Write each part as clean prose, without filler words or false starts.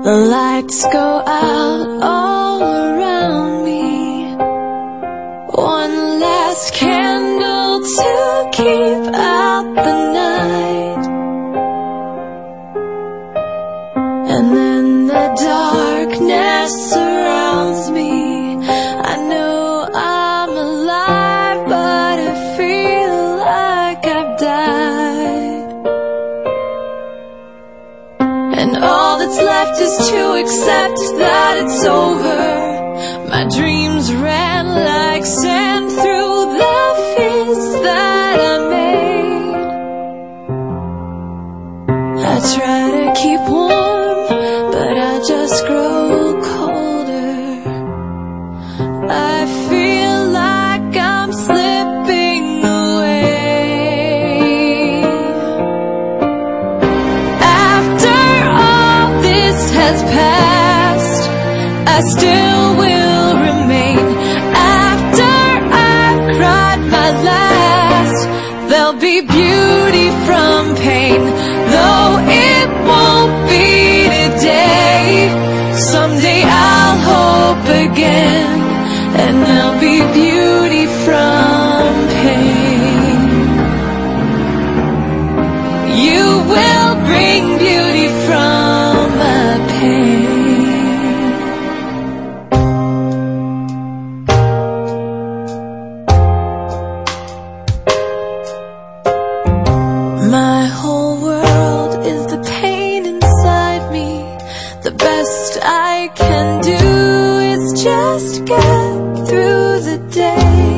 The lights go out all around me. One last candle to keep out the night, and then the darkness surrounds me. I know I'm alive, but I feel like I've died. And all that's left is to accept that it's over. My dreams ran like sand through the fist that I made. I try to keep warm, but I just grow colder. I feel like I'm slipping away. After all this has passed, I still will remain. After I've cried my last, there'll be beauty from pain. Though it won't be today, someday I'll hope again, and there'll be beauty from pain. You will bring beauty from my pain. My whole world is the pain inside me. The best I can do is just get through the day.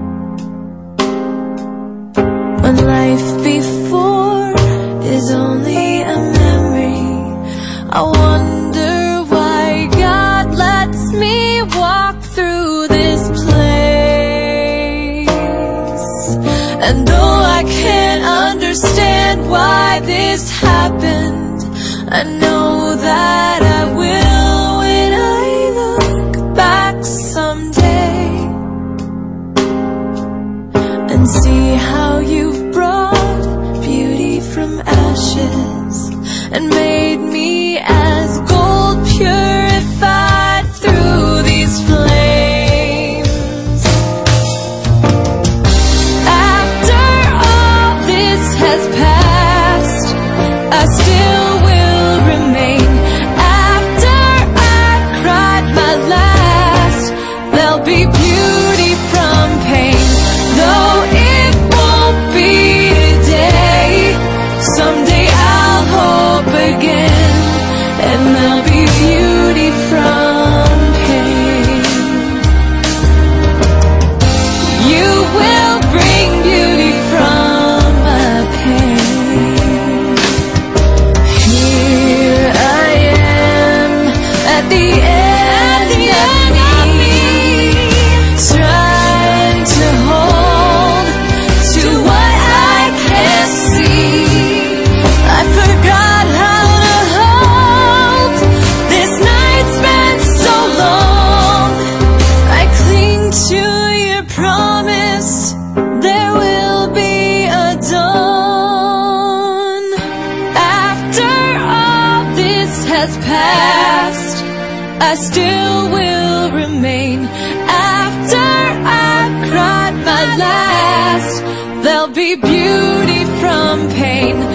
When life before is only a memory, I wonder why God lets me walk through this place. And though I can't understand why this happened, I know that I will when I look back someday and see how you've brought beauty from ashes and made me as gold purified through these flames. After all this has passed, I still will remain. After I've cried my last, there'll be beauty from pain. Though it won't be today, someday I'll hope again, and there'll be beauty from pain. You will bring beauty from my pain. Here I am at the end of me, trying to hold to what I can't see. I forgot how to hold. This night's been so long. I cling to your promise, there will be a dawn. After all this has passed, I still will remain. After I've cried my last, there'll be beauty from pain.